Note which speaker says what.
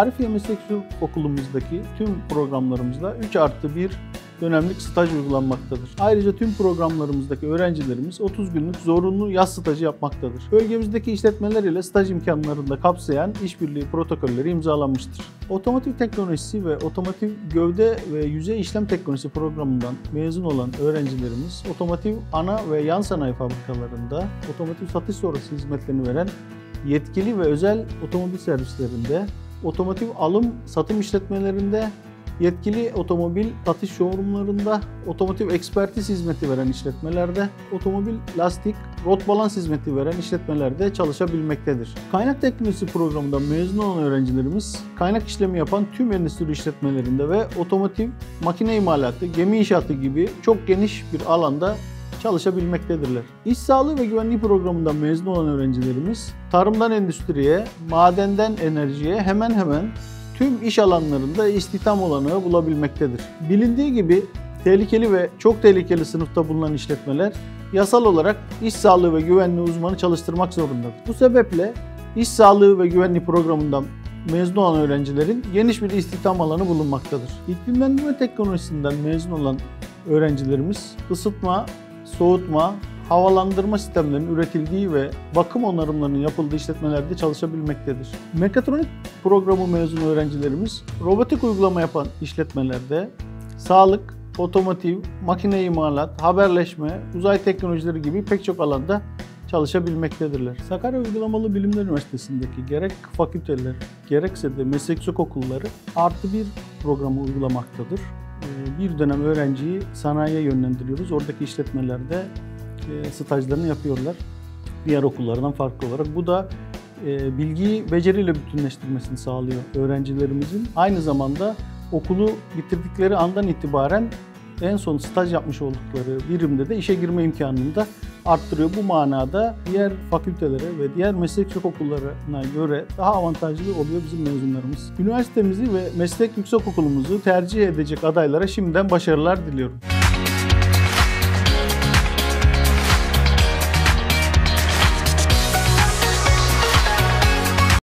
Speaker 1: Arifiye Meslek Okulumuzdaki tüm programlarımızda 3+1 dönemlik staj uygulanmaktadır. Ayrıca tüm programlarımızdaki öğrencilerimiz 30 günlük zorunlu yaz stajı yapmaktadır. Bölgemizdeki işletmeler ile staj imkanlarını da kapsayan işbirliği protokolleri imzalanmıştır. Otomotiv teknolojisi ve otomotiv gövde ve yüzey işlem teknolojisi programından mezun olan öğrencilerimiz otomotiv ana ve yan sanayi fabrikalarında otomotiv satış sonrası hizmetlerini veren yetkili ve özel otomobil servislerinde, otomotiv alım satım işletmelerinde, yetkili otomobil satış showroomlarında, otomotiv ekspertiz hizmeti veren işletmelerde, otomobil lastik, rot balans hizmeti veren işletmelerde çalışabilmektedir. Kaynak teknolojisi programından mezun olan öğrencilerimiz, kaynak işlemi yapan tüm endüstri işletmelerinde ve otomotiv, makine imalatı, gemi inşaatı gibi çok geniş bir alanda çalışabilmektedirler. İş sağlığı ve güvenliği programından mezun olan öğrencilerimiz, tarımdan endüstriye, madenden enerjiye hemen hemen tüm iş alanlarında istihdam olanağı bulabilmektedir. Bilindiği gibi tehlikeli ve çok tehlikeli sınıfta bulunan işletmeler yasal olarak iş sağlığı ve güvenliği uzmanı çalıştırmak zorundadır. Bu sebeple iş sağlığı ve güvenliği programından mezun olan öğrencilerin geniş bir istihdam alanı bulunmaktadır. İklimlendirme teknolojisinden mezun olan öğrencilerimiz ısıtma, soğutma, havalandırma sistemlerinin üretildiği ve bakım onarımlarının yapıldığı işletmelerde çalışabilmektedir. Mekatronik programı mezunu öğrencilerimiz robotik uygulama yapan işletmelerde sağlık, otomotiv, makine imalat, haberleşme, uzay teknolojileri gibi pek çok alanda çalışabilmektedirler. Sakarya Uygulamalı Bilimler Üniversitesi'ndeki gerek fakülteler, gerekse de meslek yüksek okulları +1 programı uygulamaktadır. Bir dönem öğrenciyi sanayiye yönlendiriyoruz. Oradaki işletmelerde stajlarını yapıyorlar. Diğer okullardan farklı olarak. Bu da bilgiyi beceriyle bütünleştirmesini sağlıyor öğrencilerimizin. Aynı zamanda okulu bitirdikleri andan itibaren en son staj yapmış oldukları birimde de işe girme imkanını da arttırıyor. Bu manada diğer fakültelere ve diğer meslek yüksek okullarına göre daha avantajlı oluyor bizim mezunlarımız. Üniversitemizi ve meslek yüksek okulumuzu tercih edecek adaylara şimdiden başarılar diliyorum.